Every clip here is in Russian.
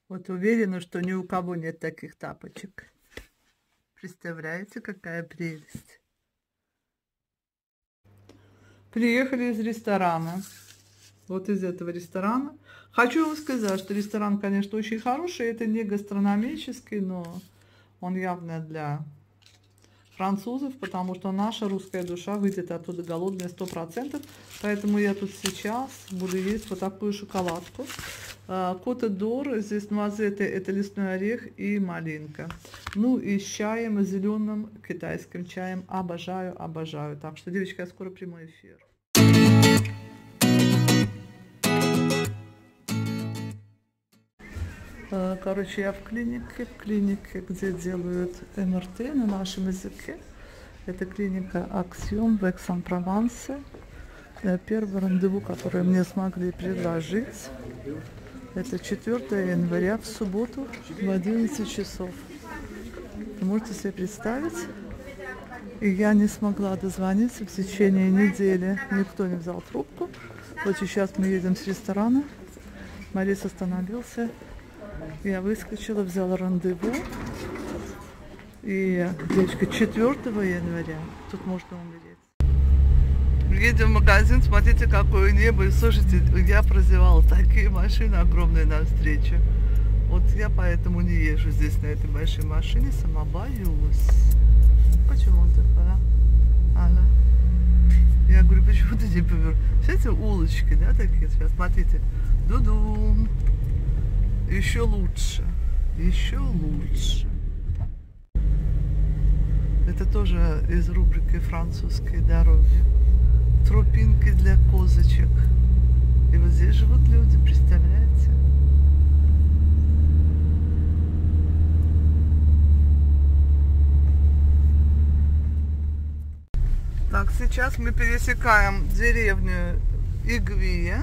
Вот уверена, что ни у кого нет таких тапочек. Представляете, какая прелесть. Приехали из ресторана. Вот из этого ресторана. Хочу вам сказать, что ресторан, конечно, очень хороший. Это не гастрономический, но он явно для французов, потому что наша русская душа выйдет оттуда голодная 100%. Поэтому я тут сейчас буду есть вот такую шоколадку. Коте-д'Ор, здесь нуазеты, это лесной орех и малинка. Ну и с чаем, зеленым китайским чаем. Обожаю, обожаю. Так что, девочки, я скоро прямой эфир. Короче, я в клинике, где делают МРТ на нашем языке. Это клиника Аксиом в Экс-Ан-Провансе. Первое рандеву, которое мне смогли предложить, это 4 января в субботу в 11 часов. Вы можете себе представить? И я не смогла дозвониться в течение недели. Никто не взял трубку. Вот сейчас мы едем с ресторана. Борис остановился. Я выскочила, взяла рандеву. И, девочка, 4 января тут можно умереть. Едем в магазин, смотрите, какое небо. И слушайте, я прозевала такие машины огромные навстречу. Вот я поэтому не езжу здесь на этой большой машине, сама боюсь. Почему он такой, Она. Я говорю, почему ты не повернул? Все эти улочки, да, такие сейчас, смотрите. Ду-ду. Еще лучше. Еще лучше. Это тоже из рубрики «Французские дороги». Тропинки для козочек. И вот здесь живут люди, представляете? Так, сейчас мы пересекаем деревню Игвия.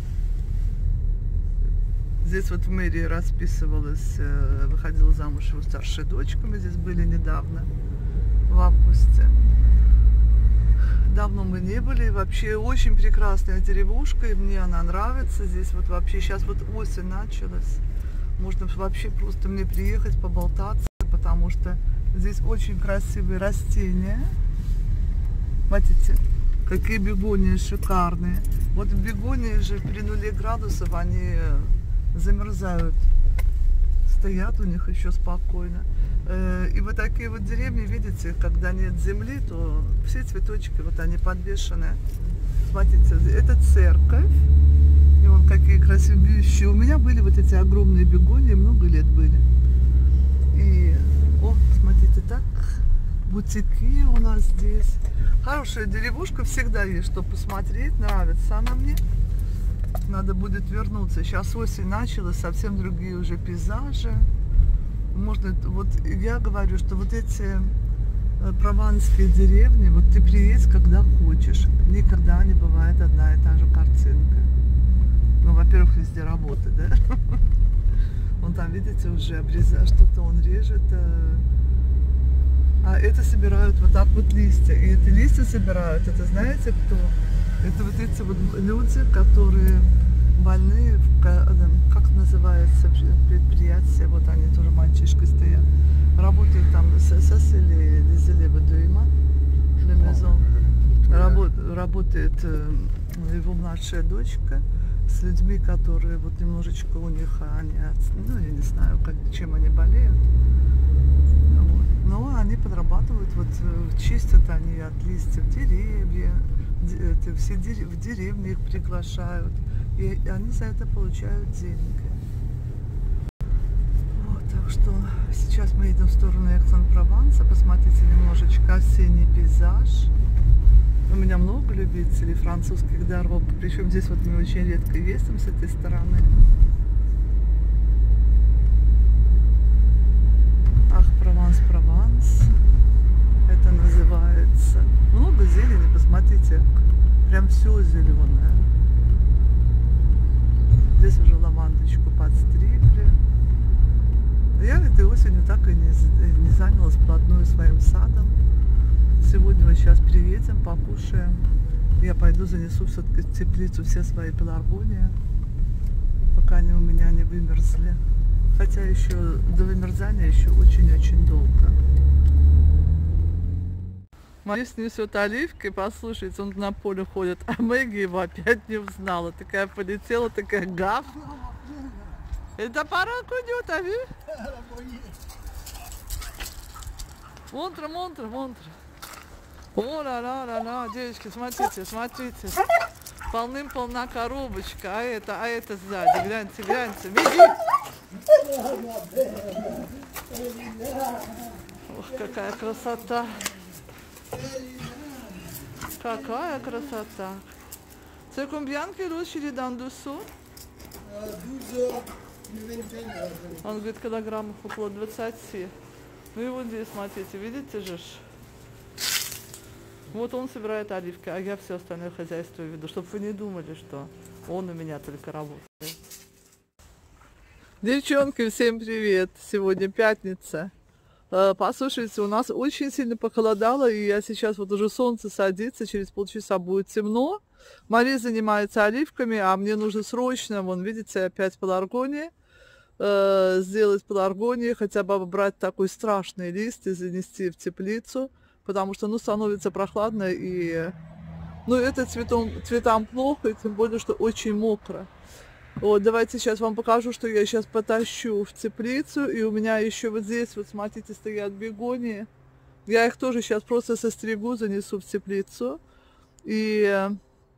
Здесь вот в мэрии расписывалась, выходила замуж его старшая дочка. Мы здесь были недавно, в августе. Давно мы не были. Вообще очень прекрасная деревушка, и мне она нравится. Здесь вот вообще сейчас вот осень началась. Можно вообще просто мне приехать, поболтаться, потому что здесь очень красивые растения. Смотрите, какие бегонии шикарные. Вот бегонии же при 0 градусов они замерзают. Стоят у них еще спокойно. И вот такие вот деревни, видите, когда нет земли, то все цветочки, вот они подвешены. Смотрите, это церковь. И вон какие красивые. У меня были вот эти огромные бегонии, много лет были. И, о, смотрите, так, бутики у нас здесь. Хорошая деревушка, всегда есть что посмотреть, нравится она мне. Надо будет вернуться. Сейчас осень началась, совсем другие уже пейзажи. Можно, вот я говорю, что вот эти прованские деревни, вот ты приедешь, когда хочешь. Никогда не бывает одна и та же картинка. Ну, во-первых, везде работа, да? Вон там, видите, уже обрезает, что-то он режет. А это собирают вот так вот листья. И эти листья собирают, это знаете кто? Это вот эти вот люди, которые больны, как называется предприятие, вот они тоже мальчишкой стоят, работают там с СС или Лизелева Дюйма, работает его младшая дочка с людьми, которые вот немножечко у них, они, ну я не знаю, чем они болеют. Вот. Но они подрабатывают, вот чистят они от листьев деревья, все в деревне их приглашают, и они за это получают деньги. Вот, так что сейчас мы едем в сторону Экс-Ан-Прованса, посмотрите немножечко осенний пейзаж. У меня много любителей французских дорог, причем здесь вот мы очень редко ездим с этой стороны. Ах, Прованс, это называется. Много зелени, посмотрите, прям все зеленое. Здесь уже лавандочку подстригли. Я этой осенью так и не занялась вплотную своим садом. Сегодня мы сейчас приедем, покушаем. Я пойду занесу все-таки в теплицу все свои пеларгонии, пока они у меня не вымерзли. Хотя еще до вымерзания еще очень-очень долго. Марис несет оливки, послушайте, он на поле ходит, а Мэгги его опять не узнала. Такая полетела, такая гав. Это порог уйдет, а вы? Монтра. О, ла-ла-ла-ла, девочки, смотрите. Полным-полна коробочка, а это сзади, гляньте, беги. Ох, какая красота. Какая красота. C'est combien de kilos chez les dents dessous? 12 heures. Он говорит, килограммов около 20. Ну и вот здесь, смотрите, видите же? Вот он собирает оливки, а я все остальное хозяйство веду, чтобы вы не думали, что он у меня только работает. Девчонки, всем привет! Сегодня пятница. Послушайте, у нас очень сильно похолодало, и я сейчас вот уже солнце садится, через полчаса будет темно. Мария занимается оливками, а мне нужно срочно, вон, видите, опять пеларгония, сделать пеларгонии, хотя бы брать такой страшный лист и занести в теплицу, потому что, ну, становится прохладно, и, ну, это цветам плохо, и тем более, что очень мокро. Вот, давайте сейчас вам покажу, что я сейчас потащу в теплицу. И у меня еще вот здесь, вот смотрите, стоят бегонии. Я их тоже сейчас просто состригу, занесу в теплицу. И,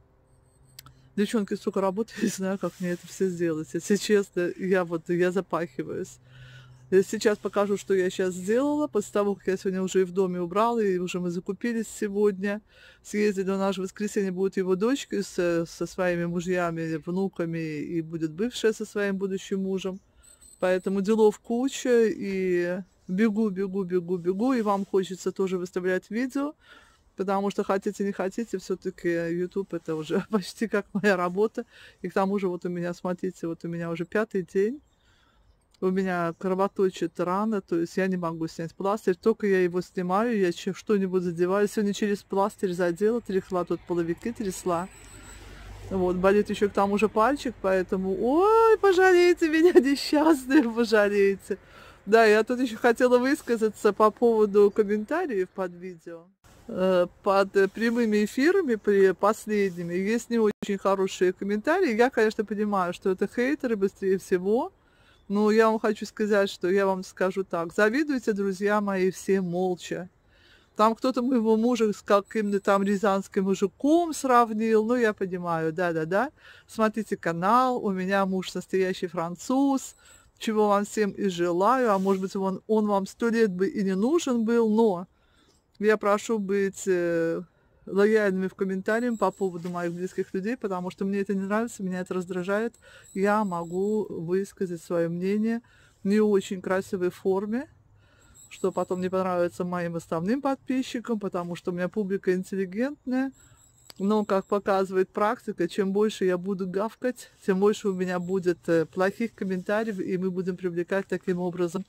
девчонки, столько работы, не знаю, как мне это все сделать. Если честно, я запахиваюсь. Сейчас покажу, что я сейчас сделала. После того, как я сегодня уже и в доме убрала, и уже мы закупились сегодня. Съездили, у нас же в воскресенье будет его дочка со своими мужьями, внуками, и будет бывшая со своим будущим мужем. Поэтому делов куча, и бегу. И вам хочется тоже выставлять видео, потому что хотите, не хотите, все-таки YouTube это уже почти как моя работа. И к тому же вот у меня, смотрите, вот у меня уже 5-й день. У меня кровоточит рана, то есть я не могу снять пластырь, только я его снимаю, я что-нибудь задеваю. Сегодня через пластырь задела, трясла тут половики, трясла. Вот, болит еще к тому же пальчик, поэтому, ой, пожалейте меня, несчастные, пожалейте. Да, я тут еще хотела высказаться по поводу комментариев под видео. Под прямыми эфирами, при последними, есть не очень хорошие комментарии. Я, конечно, понимаю, что это хейтеры быстрее всего. Но я вам хочу сказать, что я вам скажу так. Завидуйте, друзья мои, все молча. Там кто-то моего мужа с каким-то там рязанским мужиком сравнил. Ну, я понимаю, да. Смотрите канал. У меня муж настоящий француз. Чего вам всем и желаю. А может быть, он вам 100 лет бы и не нужен был. Но я прошу быть лояльными в комментариях по поводу моих близких людей, потому что мне это не нравится, меня это раздражает. Я могу высказать свое мнение в не очень красивой форме, что потом не понравится моим основным подписчикам, потому что у меня публика интеллигентная. Но, как показывает практика, чем больше я буду гавкать, тем больше у меня будет плохих комментариев, и мы будем привлекать таким образом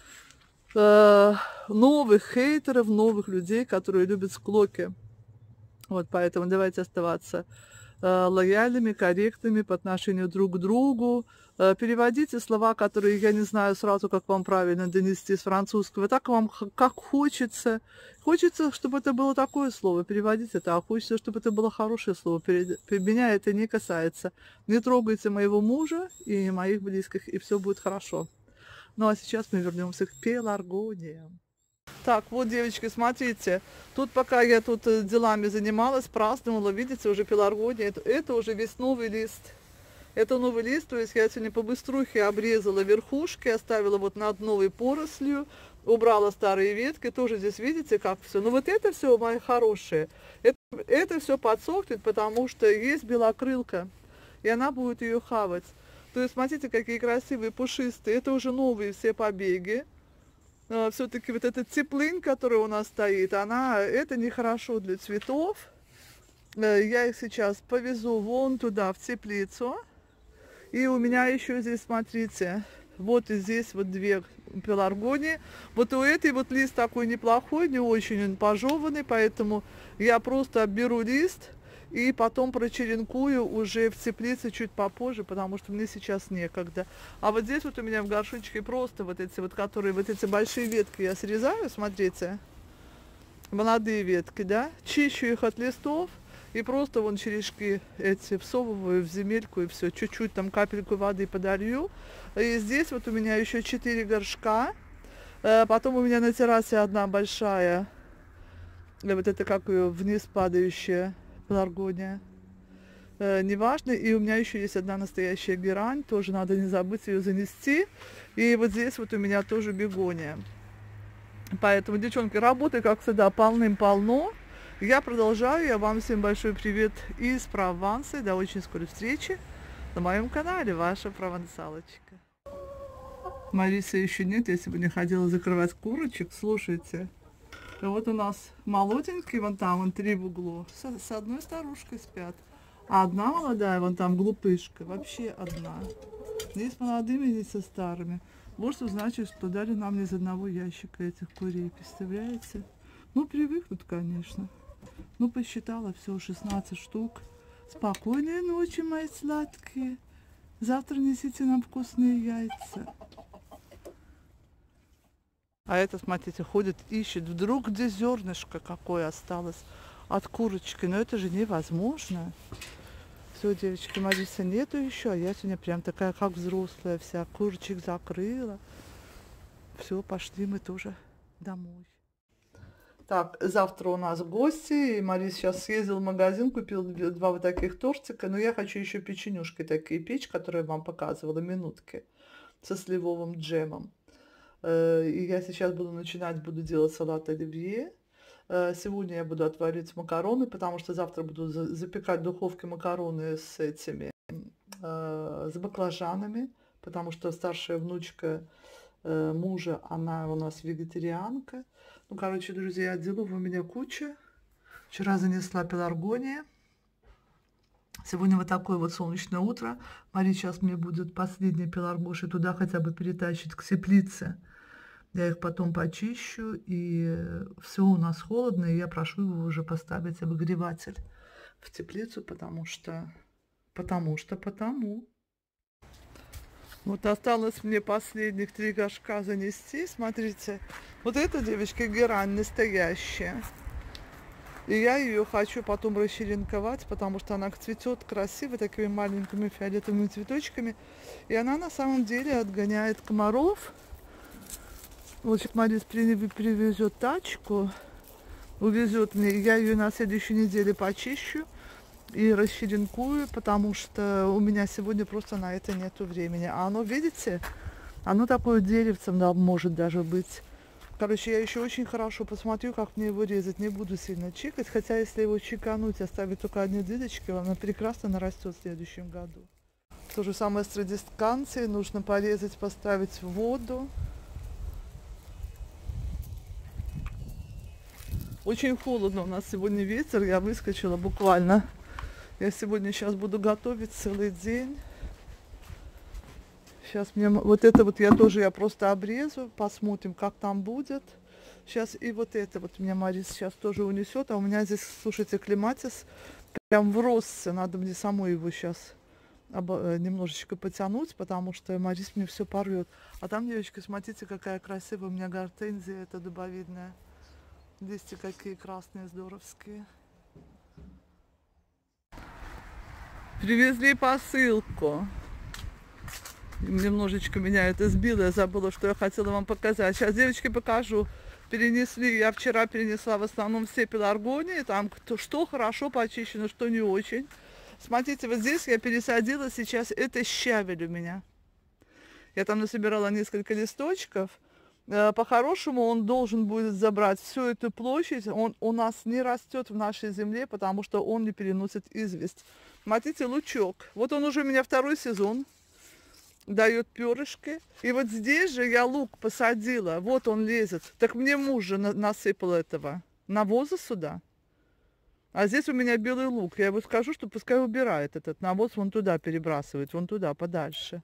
новых хейтеров, новых людей, которые любят склоки. Вот, поэтому давайте оставаться лояльными, корректными по отношению друг к другу. Переводите слова, которые я не знаю сразу, как вам правильно донести с французского. Так вам как хочется. Хочется, чтобы это было такое слово, переводите это. А хочется, чтобы это было хорошее слово. Меня это не касается. Не трогайте моего мужа и моих близких, и все будет хорошо. Ну а сейчас мы вернемся к пеларгониям. Так, вот, девочки, смотрите, тут пока я тут делами занималась, праздновала, видите, уже пеларгония, это уже весь новый лист. Это новый лист, то есть я сегодня по быструхе обрезала верхушки, оставила вот над новой порослью, убрала старые ветки, тоже здесь видите, как все. Но вот это все, мои хорошие, это все подсохнет, потому что есть белокрылка, и она будет ее хавать. То есть смотрите, какие красивые, пушистые, это уже новые все побеги. Все-таки вот эта теплынь, которая у нас стоит, это нехорошо для цветов. Я их сейчас повезу вон туда, в теплицу. И у меня еще здесь, смотрите, вот и здесь вот 2 пеларгонии. Вот у этой вот лист такой неплохой, не очень он пожеванный, поэтому я просто беру лист И потом прочеренкую уже в теплице чуть попозже, потому что мне сейчас некогда. А вот здесь вот у меня в горшочке просто вот эти вот, которые, вот эти большие ветки я срезаю, смотрите. Молодые ветки, да, чищу их от листов и просто вон черешки эти всовываю в земельку и все, чуть-чуть там капельку воды подолью. И здесь вот у меня еще 4 горшка, потом у меня на террасе одна большая, вот это как ее вниз падающая пеларгония, неважно, и у меня еще есть одна настоящая герань, тоже надо не забыть ее занести, и вот здесь вот у меня тоже бегония. Поэтому, девчонки, работы, как всегда, полным-полно. Я продолжаю. Я вам всем большой привет из Прованса. До очень скорой встречи на моем канале. Ваша провансалочка. Марисы еще нет. Я сегодня ходила закрывать курочек. Слушайте. Вот у нас молоденькие, вон там, вон 3 в углу. С одной старушкой спят. А одна молодая, вон там, глупышка. Вообще одна. Ни с молодыми, ни со старыми. Вот что значит, что дали нам из одного ящика этих курей, представляете? Ну, привыкнут, конечно. Ну, посчитала, всего 16 штук. Спокойной ночи, мои сладкие. Завтра несите нам вкусные яйца. А это, смотрите, ходит, ищет. Вдруг где зернышко какое осталось от курочки. Но это же невозможно. Все, девочки, Мариса нету еще, а я сегодня прям такая, как взрослая вся. Курочек закрыла. Все, пошли мы тоже домой. Так, завтра у нас гости. И Марис сейчас съездил в магазин, купил 2 вот таких тортика. Но я хочу еще печенюшки такие печь, которые я вам показывала, минутки, со сливовым джемом. И я сейчас буду делать салат оливье. Сегодня я буду отваривать макароны, потому что завтра буду запекать в духовке макароны с этими, с баклажанами, потому что старшая внучка мужа, она у нас вегетарианка. Ну, короче, друзья, делов у меня куча. Вчера занесла пеларгония. Сегодня вот такое вот солнечное утро. Мария сейчас мне будет последние пеларгоши туда хотя бы перетащить к теплице. Я их потом почищу, и все у нас холодно, и я прошу его уже поставить обогреватель в теплицу, потому. Вот осталось мне последних 3 горшка занести, смотрите. Вот эта, девочка, герань настоящая. И я ее хочу потом расчеренковать, потому что она цветет красиво, такими маленькими фиолетовыми цветочками. И она на самом деле отгоняет комаров. Вот сейчас Марис привезет тачку, увезет мне, я ее на следующей неделе почищу и расчеренкую, потому что у меня сегодня просто на это нету времени. А оно, видите, оно такое деревцем может даже быть. Короче, я еще очень хорошо посмотрю, как мне его резать. Не буду сильно чикать, хотя если его чекануть, оставить только одни дырочки, она прекрасно нарастет в следующем году. То же самое с традисканцией, нужно порезать, поставить в воду. Очень холодно, у нас сегодня ветер, я выскочила буквально. Я сегодня сейчас буду готовить целый день. Сейчас мне вот это вот я просто обрезу, посмотрим, как там будет. Сейчас и вот это вот меня Марис сейчас тоже унесет, а у меня здесь, слушайте, клематис прям вросся, надо мне самой его сейчас немножечко потянуть, потому что Марис мне все порвет. А там, девочки, смотрите, какая красивая у меня гортензия, это дубовидная. Листья какие красные, здоровские. Привезли посылку. Немножечко меня это сбило, я забыла, что я хотела вам показать. Сейчас, девочки, покажу. Я вчера перенесла в основном все пеларгонии, там что хорошо почищено, что не очень. Смотрите, вот здесь я пересадила сейчас, это щавель у меня. Я там насобирала несколько листочков. По-хорошему он должен будет забрать всю эту площадь. Он у нас не растет в нашей земле, потому что он не переносит известь. Смотрите, лучок. Вот он уже у меня 2-й сезон дает перышки. И вот здесь же я лук посадила. Вот он лезет. Так мне муж же насыпал этого навоза сюда. А здесь у меня белый лук. Я ему скажу, что пускай убирает этот навоз, вон туда перебрасывает, вон туда, подальше.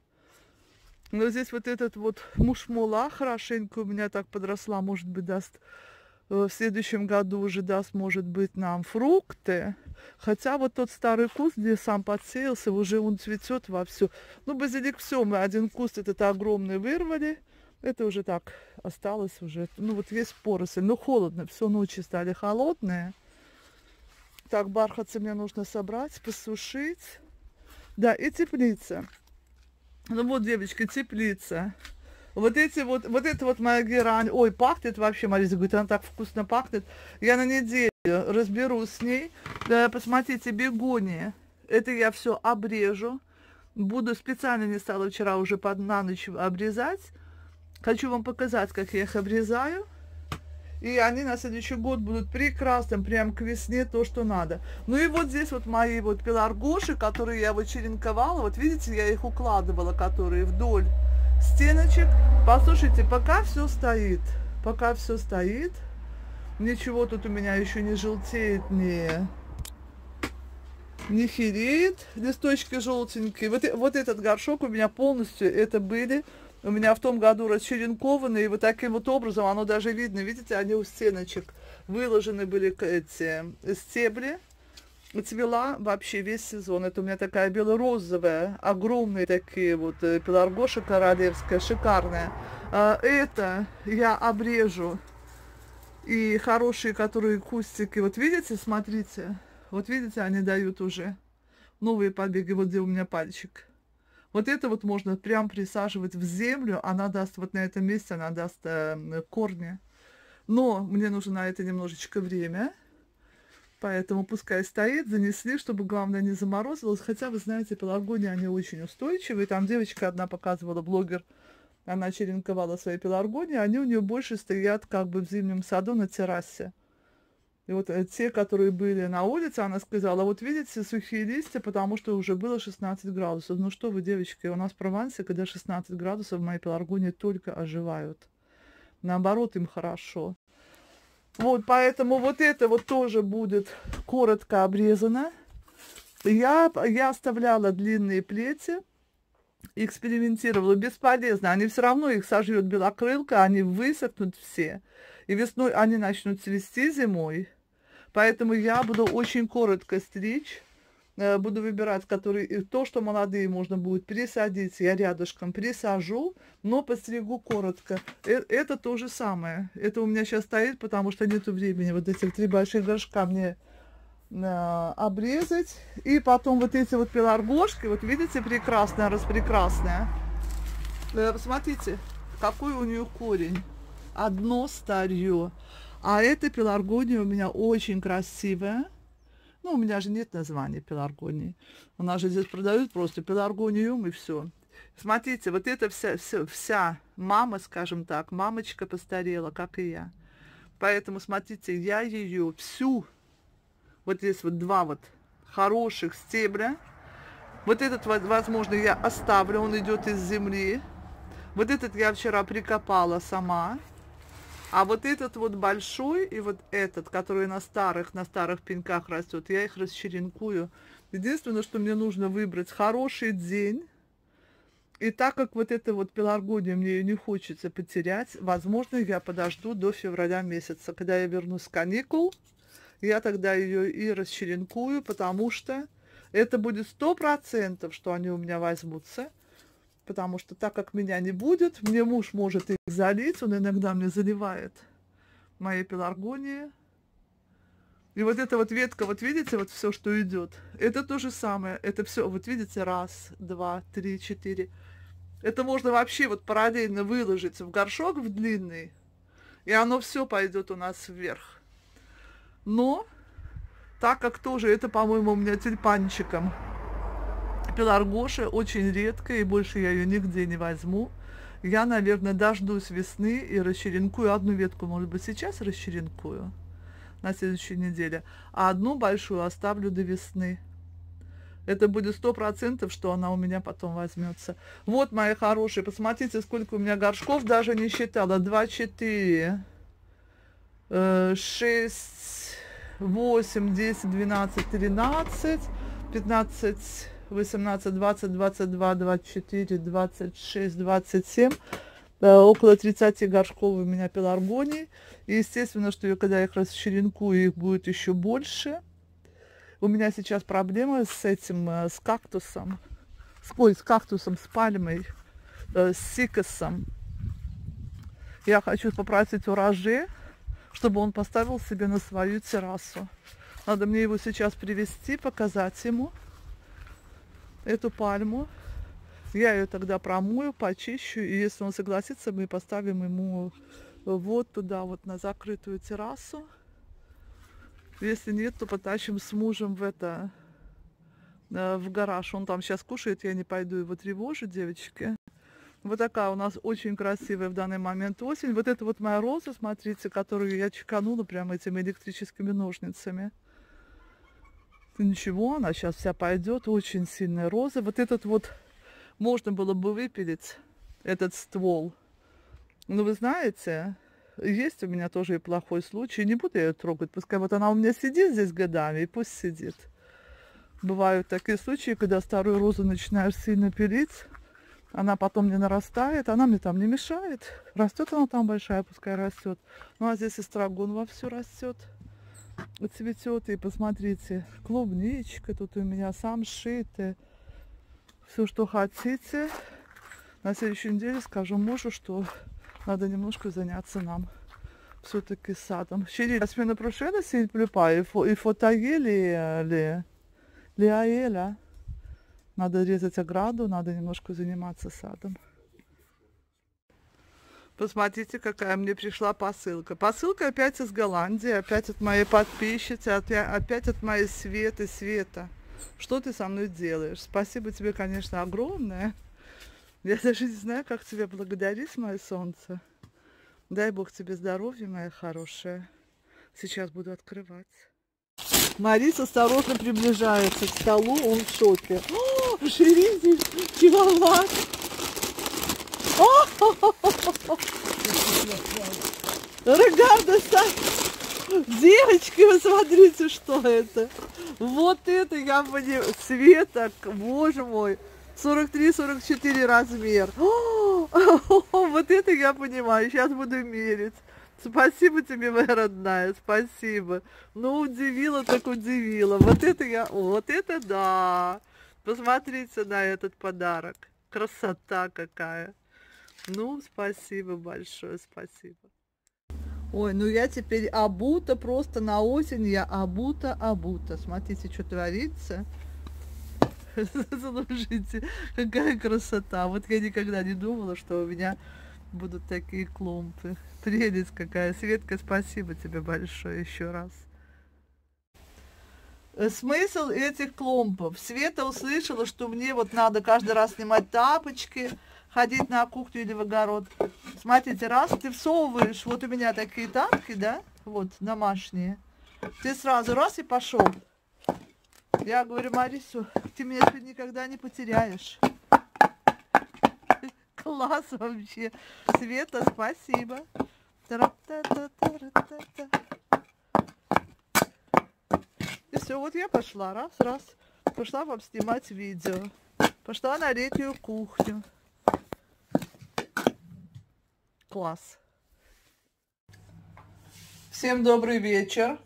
Но здесь вот этот вот мушмула хорошенько у меня так подросла, может быть, даст в следующем году уже даст, может быть, нам фрукты. Хотя вот тот старый куст, где сам подсеялся, уже он цветет вовсю. Ну, базилик все, мы один куст этот огромный вырвали. Это уже так осталось уже. Ну, вот весь поросль. Но холодно, все ночи стали холодные. Так, бархатцы мне нужно собрать, посушить. Да, и теплица. Ну вот, девочки, теплица. Вот это вот моя герань. Ой, пахнет вообще, Мариза говорит, она так вкусно пахнет. Я на неделю разберусь с ней. Да, посмотрите, бегония. Это я все обрежу. Буду специально не стала вчера уже на ночь обрезать. Хочу вам показать, как я их обрезаю. И они на следующий год будут прекрасным, прям к весне то, что надо. Ну и вот здесь вот мои вот пеларгоши, которые я вот черенковала. Вот видите, я их укладывала, которые вдоль стеночек. Послушайте, пока все стоит, ничего тут у меня еще не желтеет, не хереет, листочки желтенькие. Вот этот горшок у меня полностью, это были у меня в том году расчеренкованы, и вот таким вот образом, оно даже видно, видите, они у стеночек выложены были эти стебли. Цвела вообще весь сезон. Это у меня такая бело-розовая, огромные такие вот пеларгоша королевская, шикарная. Это я обрежу. И хорошие, которые кустики, вот видите, смотрите, вот видите, они дают уже новые побеги, вот где у меня пальчик. Вот это вот можно прям присаживать в землю, она даст, вот на этом месте она даст корни. Но мне нужно на это немножечко время. Поэтому пускай стоит, занесли, чтобы, главное, не заморозилось. Хотя, вы знаете, пеларгонии, они очень устойчивые. Там девочка одна показывала, блогер, она черенковала свои пеларгонии. Они у нее больше стоят как бы в зимнем саду на террасе. И вот те, которые были на улице, она сказала, вот видите, сухие листья, потому что уже было 16 градусов. Ну что вы, девочки, у нас в Провансе, когда 16 градусов, мои пеларгонии только оживают. Наоборот, им хорошо. Вот, поэтому вот это вот тоже будет коротко обрезано. Я оставляла длинные плети, экспериментировала, бесполезно. Они все равно, их сожрет белокрылка, они высохнут все. И весной они начнут цвести, зимой. Поэтому я буду очень коротко стричь. Буду выбирать, которые, то, что молодые можно будет пересадить, я рядышком присажу, но постригу коротко. Это то же самое. Это у меня сейчас стоит, потому что нету времени вот этих 3 больших горшка мне обрезать. И потом вот эти вот пеларгошки, вот видите, прекрасная, распрекрасная. Посмотрите, какой у нее корень. Одно старье. А эта пеларгония у меня очень красивая. Ну, у меня же нет названия пеларгонии. У нас же здесь продают просто пеларгониум и все. Смотрите, вот это вся мама, скажем так, мамочка постарела, как и я. Поэтому, смотрите, я ее всю, вот здесь вот 2 вот хороших стебля. Вот этот, возможно, я оставлю, он идет из земли. Вот этот я вчера прикопала сама. А вот этот вот большой и вот этот, который на старых пеньках растет, я их расчеренкую. Единственное, что мне нужно выбрать хороший день. И так как вот эта вот пеларгония, мне ее не хочется потерять, возможно, я подожду до февраля месяца. Когда я вернусь с каникул, я тогда ее и расчеренкую, потому что это будет 100%, что они у меня возьмутся. Потому что так как меня не будет, мне муж может их залить, он иногда мне заливает мои пеларгонии. И вот эта вот ветка, вот видите, вот все, что идет, это то же самое. Это все, вот видите, 1, 2, 3, 4. Это можно вообще вот параллельно выложить в горшок в длинный, и оно все пойдет у нас вверх. Но, так как тоже, это, по-моему, у меня тюльпанчиком. Пеларгоша очень редкая, и больше я ее нигде не возьму. Я, наверное, дождусь весны и расчеренкую одну ветку, может быть, сейчас расчеренкую на следующей неделе, а одну большую оставлю до весны. Это будет 100%, что она у меня потом возьмется. Вот, мои хорошие, посмотрите, сколько у меня горшков, даже не считала. 2, 4, 6, 8, 10, 12, 13, 15... 18, 20, 22, 24, 26, 27, около 30 горшков у меня пеларгоний. И естественно, что когда я их расчеренкую, их будет еще больше. У меня сейчас проблема с этим, с кактусом. С кактусом, с пальмой, с сикосом. Я хочу попросить у Роже, чтобы он поставил себе на свою террасу. Надо мне его сейчас привезти, показать ему эту пальму. Я ее тогда промою, почищу, и если он согласится, мы поставим ему вот туда, вот на закрытую террасу. Если нет, то потащим с мужем в гараж. Он там сейчас кушает, я не пойду его тревожить, девочки. Вот такая у нас очень красивая в данный момент осень. Вот это вот моя роза, смотрите, которую я чеканула прямо этими электрическими ножницами. Ничего, она сейчас вся пойдет. Очень сильная роза. Вот этот вот можно было бы выпилить, этот ствол. Но вы знаете, есть у меня тоже и плохой случай. Не буду я ее трогать. Пускай вот она у меня сидит здесь годами, и пусть сидит. Бывают такие случаи, когда старую розу начинаешь сильно пилить. Она потом не нарастает, она мне там не мешает. Растет она там большая, пускай растет. Ну а здесь эстрагон вовсю растет. Цветет. И посмотрите, клубничка тут у меня самшиты. Все, что хотите. На следующей неделе скажу мужу, что надо немножко заняться нам все-таки садом. Щири, asmena prošena si pljupa и фотоели лиаэля. Надо резать ограду, надо немножко заниматься садом. Посмотрите, какая мне пришла посылка. Посылка опять из Голландии, опять от моей подписчицы, опять от моей Светы. Света, что ты со мной делаешь? Спасибо тебе, конечно, огромное. Я даже не знаю, как тебя благодарить, мое солнце. Дай Бог тебе здоровья, моя хорошая. Сейчас буду открывать. Марис осторожно приближается к столу, он в шоке. О, Ширизи, чего? Регарда, девочки, вы смотрите, что это. Вот это я понимаю. Света, боже мой. 43-44 размер. Вот это я понимаю. Сейчас буду мерить. Спасибо тебе, моя родная, спасибо. Ну, удивила, так удивила. Вот это да. Посмотрите на этот подарок. Красота какая. Ну, спасибо большое, спасибо. Ой, ну я теперь обута, просто на осень я обута. Смотрите, что творится. Слушайте, какая красота. Вот я никогда не думала, что у меня будут такие клумбы. Прелесть какая. Светка, спасибо тебе большое еще раз. Смысл этих клумбов. Света услышала, что мне вот надо каждый раз снимать тапочки, ходить на кухню или в огород. Смотрите, раз ты всовываешь, вот у меня такие тапки, да, вот домашние, ты сразу раз и пошел. Я говорю, Марису, ты меня теперь никогда не потеряешь. Класс вообще. Света, спасибо. И все, вот я пошла, раз. Пошла вам снимать видео. Пошла на летнюю кухню. Класс. Всем добрый вечер.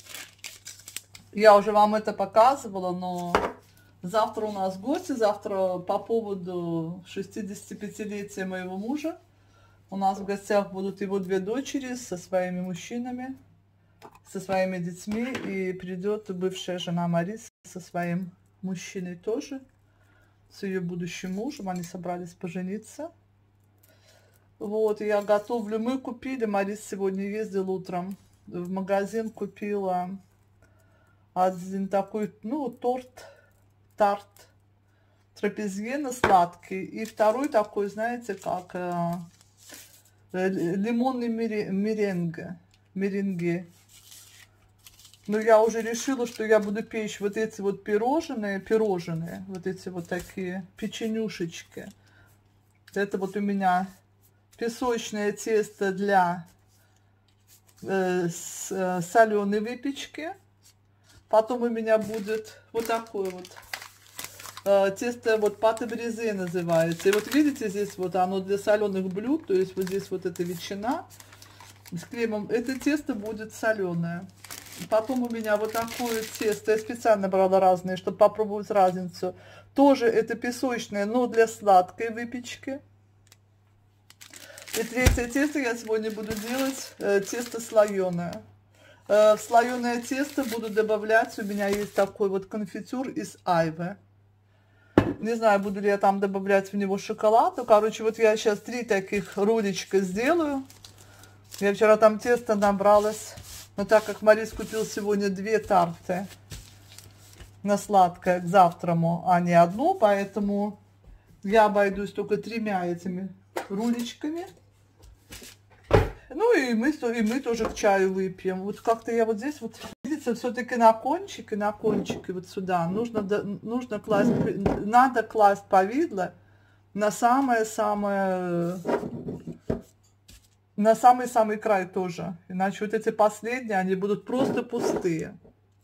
Я уже вам это показывала, но завтра у нас гости. Завтра по поводу 65-летия моего мужа. У нас в гостях будут его две дочери со своими мужчинами, со своими детьми. И придет бывшая жена Марисы со своим мужчиной тоже, с ее будущим мужем. Они собрались пожениться. Вот, я готовлю. Мы купили, Марис сегодня ездил утром в магазин, купила один такой, ну, тарт трапезино сладкий. И второй такой, знаете, как лимонный меренге. Но я уже решила, что я буду печь вот эти вот пирожные, вот эти вот такие печенюшечки. Это вот у меня песочное тесто для соленой выпечки. Потом у меня будет вот такой вот Тесто вот пате-бризе называется. И вот видите, здесь вот оно для соленых блюд, то есть вот здесь вот эта ветчина с кремом. Это тесто будет соленое. Потом у меня вот такое тесто. Я специально брала разные, чтобы попробовать разницу. Тоже это песочное, но для сладкой выпечки. И третье тесто я сегодня буду делать тесто слоеное. В слоеное тесто буду добавлять, у меня есть такой вот конфитюр из айвы. Не знаю, буду ли я там добавлять в него шоколад. Ну, короче, вот я сейчас 3 таких рулечка сделаю. Я вчера там тесто набралась. Но так как Марис купил сегодня 2 тарты на сладкое к завтраму, а не одну, поэтому я обойдусь только 3 этими рулечками. Ну и мы тоже к чаю выпьем. Вот как-то я вот здесь вот, видите, все-таки на кончик и вот сюда нужно класть, надо класть повидло на самый-самый край тоже. Иначе вот эти последние, они будут просто пустые.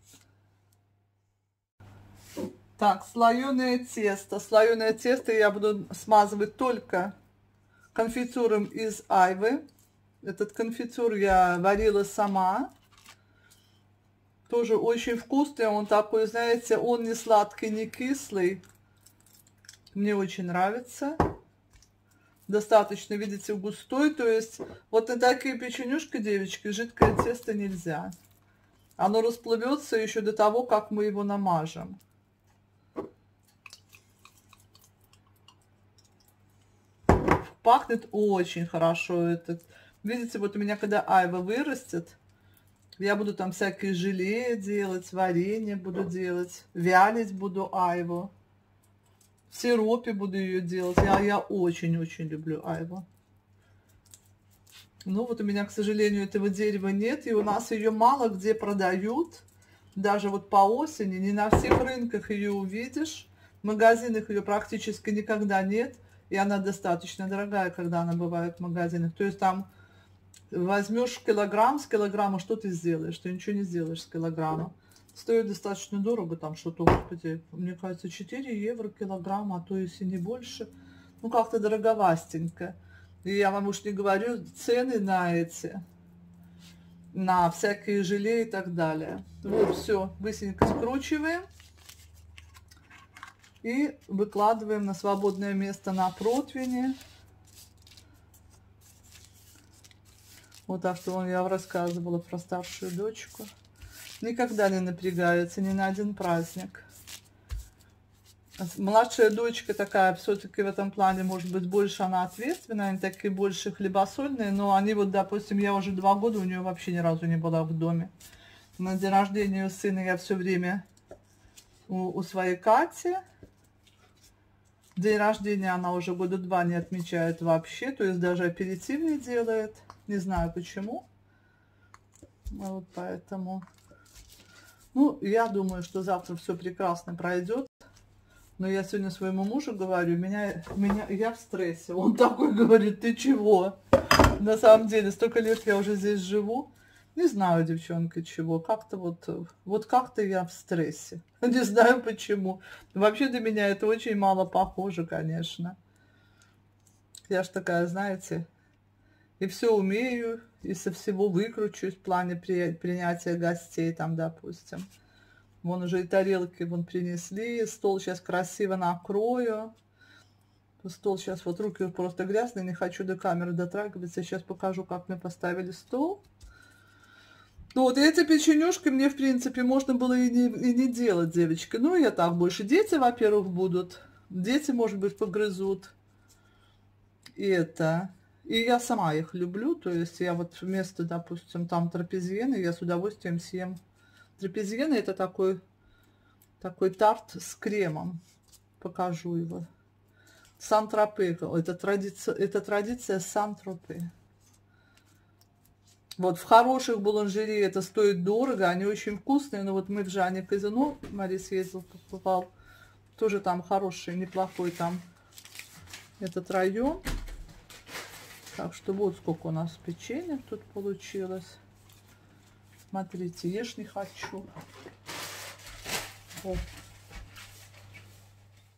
Так, слоеное тесто. Слоеное тесто я буду смазывать только конфитюром из айвы. Этот конфитюр я варила сама. Тоже очень вкусный. Он такой, знаете, он не сладкий, не кислый. Мне очень нравится. Достаточно, видите, густой. То есть вот на такие печенюшки, девочки, жидкое тесто нельзя. Оно расплывется еще до того, как мы его намажем. Пахнет очень хорошо этот. Видите, вот у меня когда айва вырастет, я буду там всякие желе делать, варенье буду делать, вялить буду айву. В сиропе буду ее делать. Я очень-очень люблю айву. Ну вот у меня, к сожалению, этого дерева нет. И у нас ее мало где продают. Даже вот по осени. Не на всех рынках ее увидишь. В магазинах ее практически никогда нет. И она достаточно дорогая, когда она бывает в магазинах. То есть там возьмешь килограмм, с килограмма что ты сделаешь? Ты ничего не сделаешь с килограмма. Стоит достаточно дорого, там что-то, господи, мне кажется, 4 евро килограмм, а то если не больше. Ну, как-то дороговастенько. И я вам уж не говорю цены на эти, на всякие желе и так далее. Вот, все, быстренько скручиваем. И выкладываем на свободное место на противне. Вот так, что я вам рассказывала про старшую дочку. Никогда не напрягается ни на один праздник. Младшая дочка такая, все-таки в этом плане, может быть, больше она ответственная, они такие больше хлебосольные, но они вот, допустим, я уже 2 года у нее вообще ни разу не была в доме. На день рождения сына я все время у своей Кати. День рождения она уже года 2 не отмечает вообще, то есть даже аперитив не делает. Не знаю почему. Вот поэтому. Ну, я думаю, что завтра все прекрасно пройдет. Но я сегодня своему мужу говорю, я в стрессе. Он такой говорит, ты чего? На самом деле, столько лет я уже здесь живу. Не знаю, девчонка, чего. Как-то вот как-то я в стрессе. Не знаю почему. Вообще для меня это очень мало похоже, конечно. Я ж такая, знаете, и все умею, и со всего выкручусь в плане принятия гостей, там, допустим. Вон уже и тарелки вон принесли, стол сейчас красиво накрою. Стол сейчас, вот руки просто грязные, не хочу до камеры дотрагиваться. Сейчас покажу, как мы поставили стол. Ну вот эти печенюшки мне, в принципе, можно было и не делать, девочки. Ну, я так больше. Дети, во-первых, будут. Дети, может быть, погрызут. И это... И я сама их люблю, то есть я вот вместо, допустим, там трапезиены, я с удовольствием съем. Трапезиены это такой тарт с кремом. Покажу его. Сан-Тропе, это традиция Сан-Тропе. Вот в хороших буланжери это стоит дорого, они очень вкусные, но вот мы в Жанне Казино, Марис ездил, попал, тоже там хороший, неплохой там этот район. Так что вот сколько у нас печенья тут получилось. Смотрите, ешь не хочу. Вот.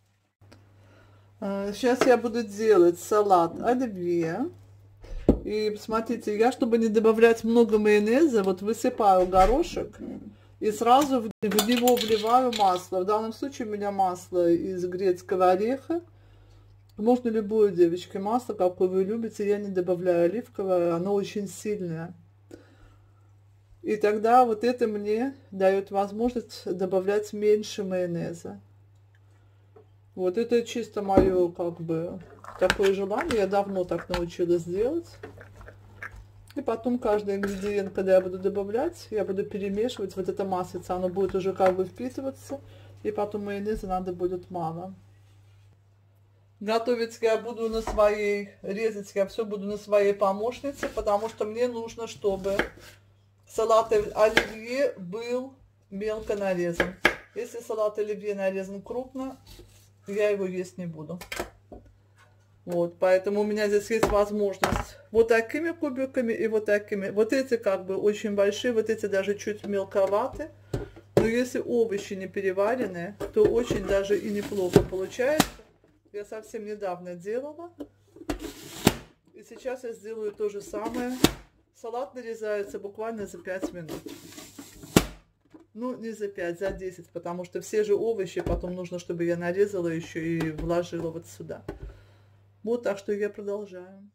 Сейчас я буду делать салат оливье. И смотрите, я, чтобы не добавлять много майонеза, вот высыпаю горошек и сразу в него вливаю масло. В данном случае у меня масло из грецкого ореха. Можно любое, девочки, масло, какое вы любите. Я не добавляю оливковое, оно очень сильное. И тогда вот это мне дает возможность добавлять меньше майонеза. Вот это чисто мое, как бы, такое желание. Я давно так научилась делать. И потом каждый ингредиент, когда я буду добавлять, я буду перемешивать. Вот это маслица, оно будет уже как бы впитываться. И потом майонеза надо будет мало. Готовить я буду на своей, резать я все буду на своей помощнице, потому что мне нужно, чтобы салат оливье был мелко нарезан. Если салат оливье нарезан крупно, я его есть не буду. Вот, поэтому у меня здесь есть возможность вот такими кубиками и вот такими. Вот эти как бы очень большие, вот эти даже чуть мелковаты. Но если овощи не переваренные, то очень даже и неплохо получается. Я совсем недавно делала. И сейчас я сделаю то же самое. Салат нарезается буквально за 5 минут. Ну, не за 5, за 10, потому что все же овощи потом нужно, чтобы я нарезала еще и вложила вот сюда. Вот, так что я продолжаю.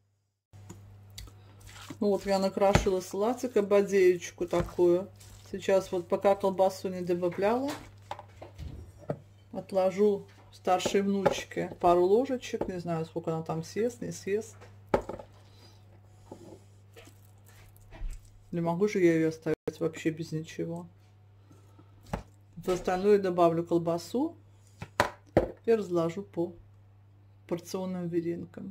Ну вот я накрошила салатик, ободеечку такую. Сейчас вот пока колбасу не добавляла, отложу старшей внучке пару ложечек. Не знаю, сколько она там съест, не съест. Не могу же я ее оставить вообще без ничего. В остальное добавлю колбасу и разложу по порционным веринкам.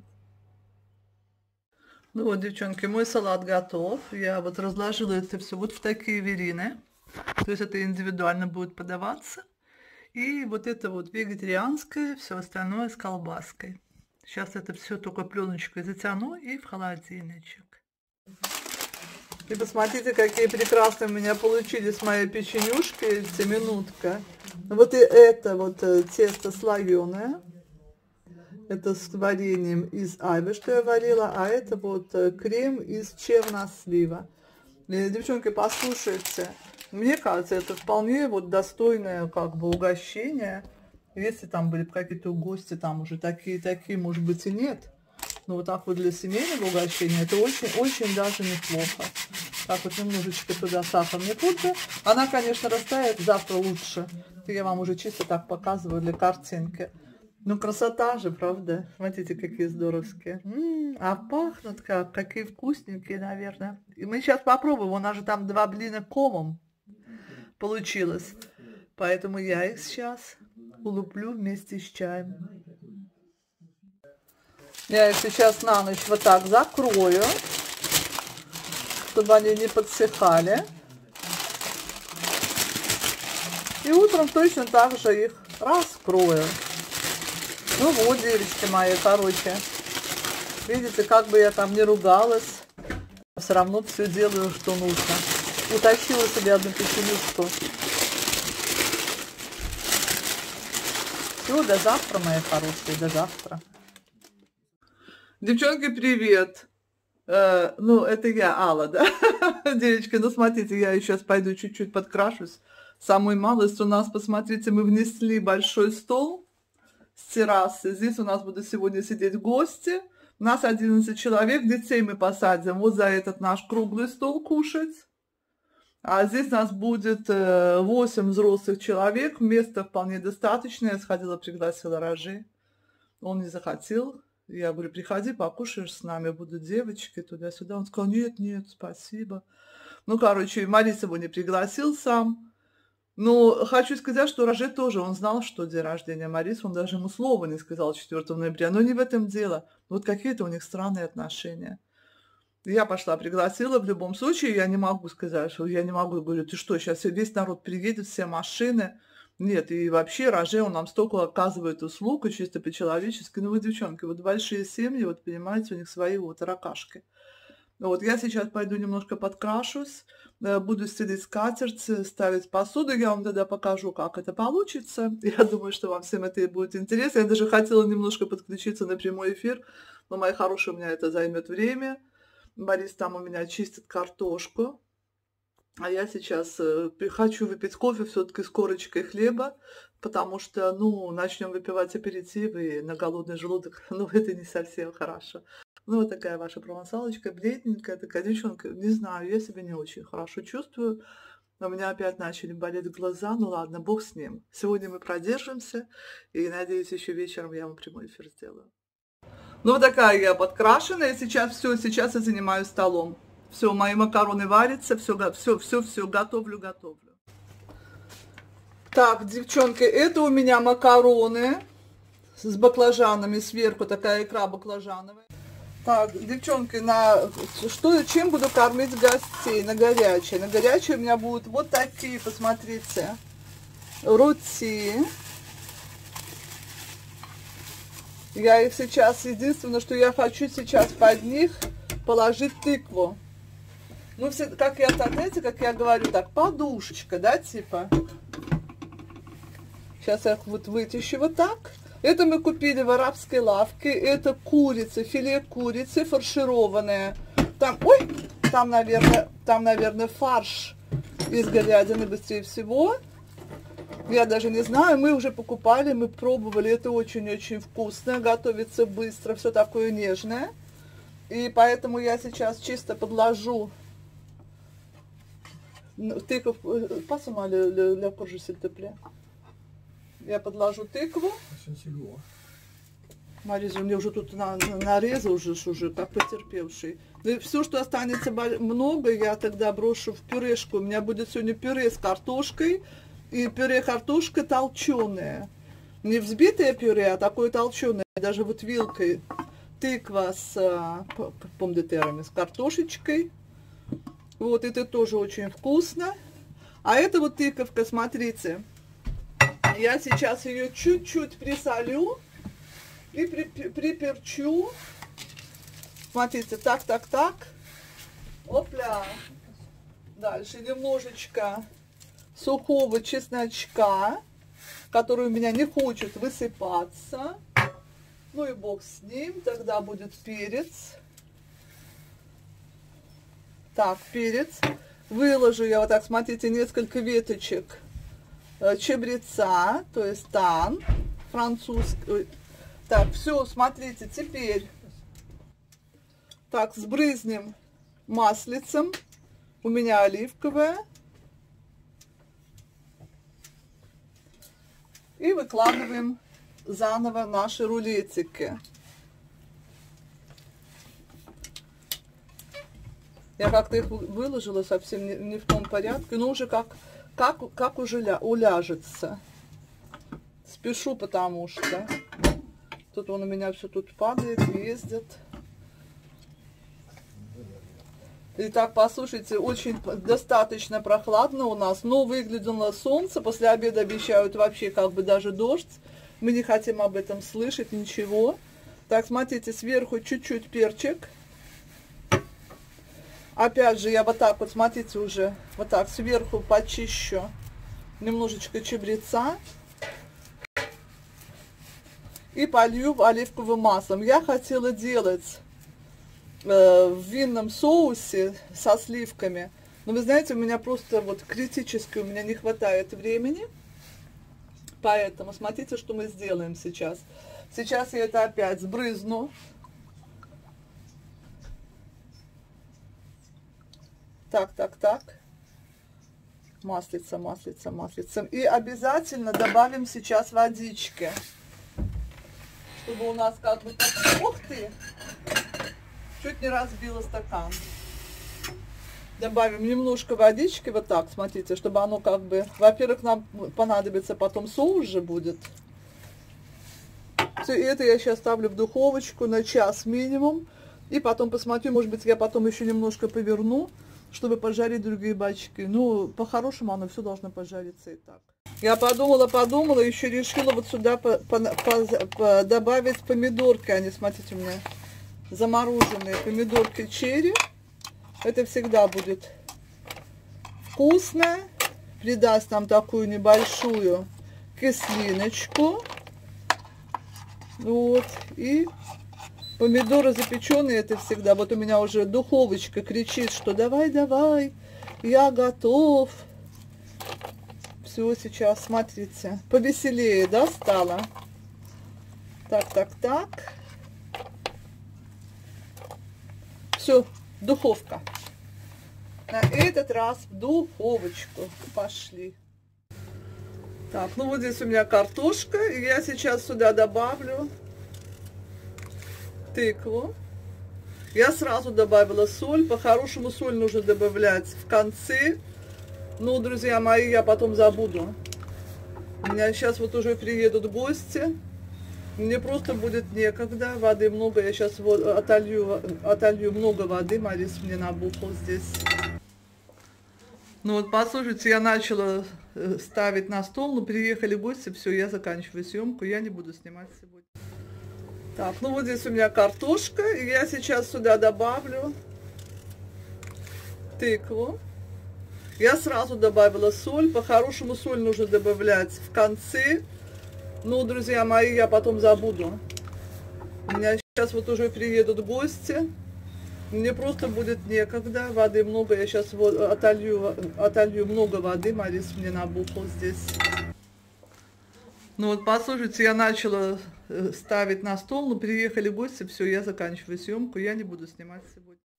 Ну вот, девчонки, мой салат готов. Я вот разложила это все вот в такие верины. То есть это индивидуально будет подаваться. И вот это вот вегетарианское, все остальное с колбаской. Сейчас это все только пленочкой затяну и в холодильничек. И посмотрите, какие прекрасные у меня получились мои печенюшки, семинутка. Вот и это вот тесто слоеное. Это с вареньем из айвы, что я варила, а это вот крем из чернослива. И, девчонки, послушайте, мне кажется, это вполне вот достойное как бы угощение. Если там были какие-то гости, там уже такие, может быть, и нет. Но вот так вот для семейного угощения это очень даже неплохо. Так вот немножечко туда сахарной пудры. Она, конечно, растает, завтра лучше. Я вам уже чисто так показываю для картинки. Ну, красота же, правда? Смотрите, какие здоровские. А пахнут как, какие вкусненькие, наверное. И мы сейчас попробуем. У нас же там 2 блина комом получилось. Поэтому я их сейчас улуплю вместе с чаем. Я их сейчас на ночь вот так закрою, чтобы они не подсыхали. И утром точно так же их раскрою. Ну вот, девочки мои, короче. Видите, как бы я там не ругалась, все равно все делаю, что нужно. Утащила себе одну печенюшку. Все, до завтра, мои хорошие, до завтра. Девчонки, привет! Ну, это я, Алла, да? Девочки, ну смотрите, я сейчас пойду чуть-чуть подкрашусь. Самую малость у нас, посмотрите, мы внесли большой стол с террасы. Здесь у нас будут сегодня сидеть гости. У нас 11 человек, детей мы посадим вот за этот наш круглый стол кушать. А здесь у нас будет 8 взрослых человек. Места вполне достаточно. Я сходила, пригласила Рожи. Он не захотел. Я говорю, приходи, покушаешь с нами, будут девочки туда-сюда. Он сказал, нет, спасибо. Ну, короче, Мариса его не пригласил сам. Но хочу сказать, что Роже тоже, он знал, что день рождения Марисы, он даже ему слова не сказал 4 ноября. Но не в этом дело. Вот какие-то у них странные отношения. Я пошла, пригласила. В любом случае, я не могу сказать, что я не могу. Говорю, ты что, сейчас весь народ приедет, все машины. Нет, и вообще Роже, он нам столько оказывает услуг, и чисто по-человечески. Ну, вы, девчонки, вот большие семьи, вот понимаете, у них свои вот таракашки. Вот, я сейчас пойду немножко подкрашусь, буду стелить скатерть, ставить посуду, я вам тогда покажу, как это получится. Я думаю, что вам всем это и будет интересно. Я даже хотела немножко подключиться на прямой эфир, но, мои хорошие, у меня это займет время. Борис там у меня чистит картошку. А я сейчас хочу выпить кофе все-таки с корочкой хлеба, потому что, ну, начнем выпивать аперитив и на голодный желудок, ну, это не совсем хорошо. Ну, вот такая ваша провансалочка, бледненькая такая девчонка, не знаю, я себя не очень хорошо чувствую. У меня опять начали болеть глаза, ну ладно, бог с ним. Сегодня мы продержимся, и, надеюсь, еще вечером я вам прямой эфир сделаю. Ну, вот такая я подкрашенная, сейчас все, сейчас я занимаюсь столом. Все, мои макароны варятся, все, готовлю. Так, девчонки, это у меня макароны с баклажанами, сверху такая икра баклажановая. Так, девчонки, чем буду кормить гостей на горячее? На горячее у меня будут вот такие, посмотрите, роти. Я их сейчас, единственное, что я хочу сейчас под них положить тыкву. Ну, все, как я, знаете, как я говорю, так, подушечка, да, типа. Сейчас я их вот вытащу вот так. Это мы купили в арабской лавке. Это курица, филе курицы фаршированное. Там, ой, там, наверное, фарш из говядины быстрее всего. Я даже не знаю, мы уже покупали, мы пробовали. Это очень-очень вкусно, готовится быстро, все такое нежное. И поэтому я сейчас чисто подложу тыкву. Passe-moi la courge, s'il te plaît. Я подложу тыкву. Мариза, мне уже тут нарезал уже как потерпевший. И все, что останется много, я тогда брошу в пюрешку. У меня будет сегодня пюре с картошкой. И пюре картошка толченая. Не взбитое пюре, а такое толченое. Даже вот вилкой. Тыква с помидорами, с картошечкой. Вот это тоже очень вкусно. А это вот тыковка, смотрите. Я сейчас ее чуть-чуть присолю и приперчу. Смотрите, так. Опля. Дальше немножечко сухого чесночка, который у меня не хочет высыпаться. Ну и бог с ним. Тогда будет перец. Так, перец. Выложу я вот так, смотрите, несколько веточек чабреца, то есть тан французский. Так, все, смотрите, теперь так сбрызнем маслицем. У меня оливковое. И выкладываем заново наши рулетики. Я как-то их выложила совсем не в том порядке, но уже как уже уляжется. Спешу, потому что тут он у меня все тут падает, ездит. Итак, послушайте, очень достаточно прохладно у нас, но выглядело солнце, после обеда обещают вообще как бы даже дождь. Мы не хотим об этом слышать, ничего. Так, смотрите, сверху чуть-чуть перчик. Опять же, я вот так вот, смотрите, уже вот так сверху почищу немножечко чабреца и полью оливковым маслом. Я хотела делать в винном соусе со сливками, но вы знаете, у меня просто вот критически, у меня не хватает времени, поэтому смотрите, что мы сделаем сейчас. Сейчас я это опять сбрызну. Так. Маслицем. И обязательно добавим сейчас водички. Чтобы у нас как бы... Ух ты! Чуть не разбила стакан. Добавим немножко водички, вот так, смотрите, чтобы оно как бы... Во-первых, нам понадобится потом соус же будет. Все это я сейчас ставлю в духовочку на час минимум. И потом посмотрю, может быть, я потом еще немножко поверну, чтобы пожарить другие бачки. Ну, по-хорошему оно все должно пожариться и так. Я подумала, еще решила вот сюда добавить помидорки. Они, смотрите, у меня замороженные помидорки черри. Это всегда будет вкусно. Придаст нам такую небольшую кислиночку. Вот. И помидоры запеченные, это всегда. Вот у меня уже духовочка кричит, что давай, давай, я готов. Все, сейчас, смотрите, повеселее, да, стало? Так, так, так. Все, духовка. На этот раз в духовочку пошли. Так, ну вот здесь у меня картошка. И я сейчас сюда добавлю тыкву. Я сразу добавила соль. По-хорошему соль нужно добавлять в конце. Ну, друзья мои, я потом забуду. У меня сейчас вот уже приедут гости. Мне просто будет некогда. Воды много. Я сейчас вот отолью много воды. Марис мне набухал здесь. Ну вот, послушайте, я начала ставить на стол, но приехали гости, все, я заканчиваю съемку, я не буду снимать сегодня. Так, ну вот здесь у меня картошка, и я сейчас сюда добавлю тыкву. Я сразу добавила соль, по-хорошему соль нужно добавлять в конце. Ну, друзья мои, я потом забуду. У меня сейчас вот уже приедут гости. Мне просто будет некогда, воды много, я сейчас вот отолью много воды, Марис мне набухал здесь. Ну вот, послушайте, я начала ставить на стол, но приехали гости, все, я заканчиваю съемку, я не буду снимать сегодня.